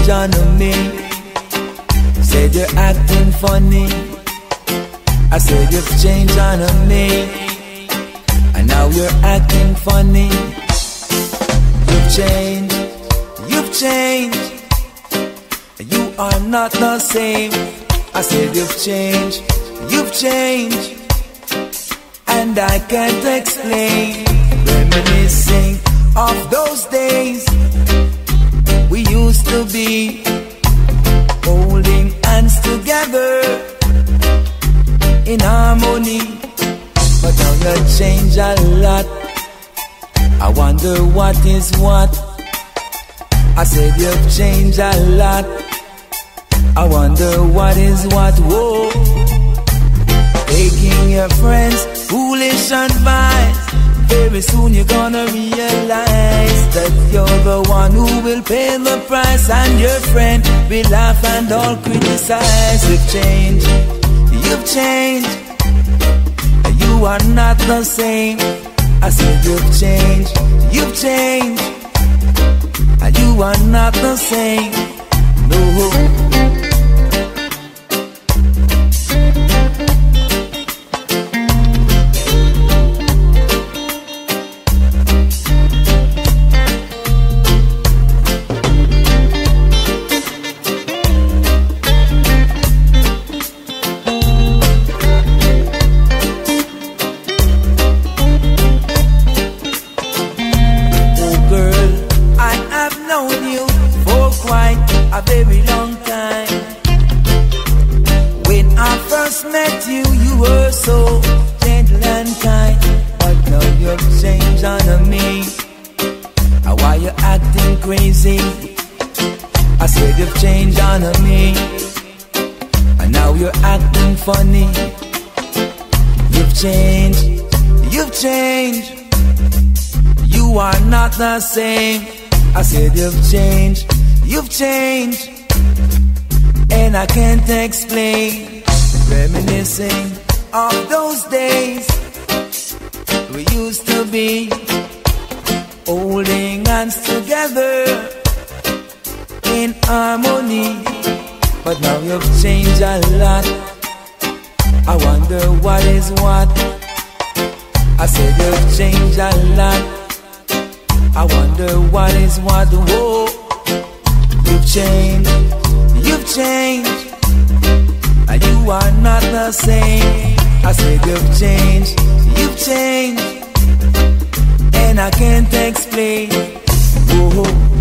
change on me. Said you're acting funny. I said you've changed on me. And now you're acting funny. You've changed. You've changed. You are not the same. I said you've changed. You've changed. And I can't explain. Reminiscing of those days we used to be holding hands together in harmony. But now you change a lot. I wonder what is what. I said you've changed a lot. I wonder what is what. Whoa. Taking your friends' foolish advice. Very soon you're gonna realize that you're the one who will pay the price, and your friend will laugh and all criticize. You've changed. You've changed. You are not the same. I said you've changed. You've changed. You are not the same. No. A very long time. When I first met you, you were so gentle and kind. But now you've changed on me. Why you acting crazy? I said you've changed on me. And now you're acting funny. You've changed. You've changed. You are not the same. I said you've changed. You've changed, and I can't explain. Reminiscing of those days we used to be holding hands together in harmony. But now you've changed a lot. I wonder what is what. I said you've changed a lot. I wonder what is what. Whoa. You've changed, you've changed, and you are not the same. I said you've changed, and I can't explain. Whoa.